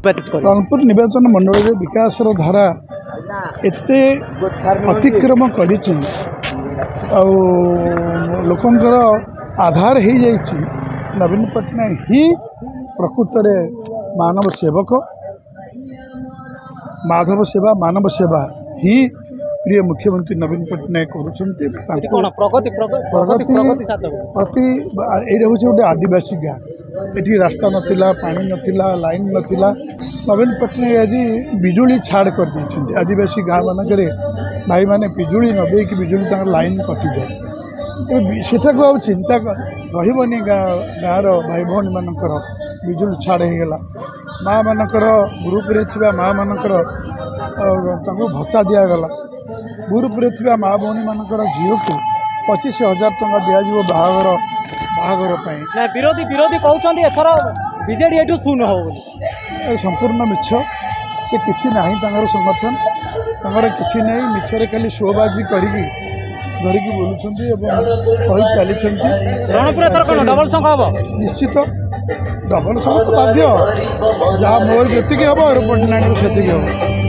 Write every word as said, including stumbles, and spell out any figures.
निर्वाचित कर रणपुर निर्वाचन मंडल में विकास धारा एते अतिक्रम कर लोकंर आधार हो जाइए। नवीन पट्टनायक ही प्रकृत में मानव सेवक माधव सेवा मानव सेवा ही प्रिय मुख्यमंत्री नवीन पट्टनायक प्रगति प्रति ये हूँ गोटे आदिवासी गाँ ये रास्ता नाला पानी नाला लाइन नाला नवीन पट्टनायक आज बिजुली छाड़ कर देते आदिवासी गाँ मानक भाई मैंने बिजुली न देकी बिजुली लाइन कटि जाए सेठा को आ चिंता रही गाँव भाई भौणी मानकर बिजुली छाड़ होगा माँ मानकर ग्रुप रे माँ मानकर भत्ता दिगला ग्रुप रे माँ भौणी मानकर झील को पचीस हजार टंका दिज्व बाहागर बाहागर विरोधी विरोधी कहते एथर बीजेडी एठू शून्य हो संपूर्ण मिछ से किसी ना संगठन तांकर किसी नहीं मिछरे खाली शोबाजी करी धरिकी बोलुं चली डबल संख्या हम निश्चित डबल संख्या तो बाध्य जहाँ मोर जी हम पट्टनायक से हम